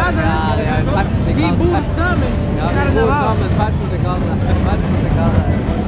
casa, Ja, né? ja, Die Boer samen, Ja, die carnaval. boer samen, het part voor de casa.